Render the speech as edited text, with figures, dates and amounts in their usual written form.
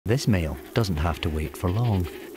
This mail doesn't have to wait for long.